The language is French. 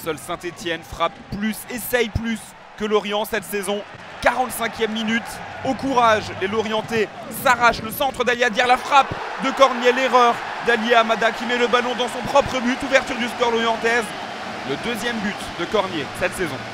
Seul Saint-Etienne frappe plus, essaye plus que Lorient cette saison. 45e minute, au courage, les Lorientais s'arrachent le centre d'Ali Adir, la frappe de Cornier, l'erreur d'Ali Amada qui met le ballon dans son propre but, ouverture du score lorientaise. Le deuxième but de Cornier cette saison.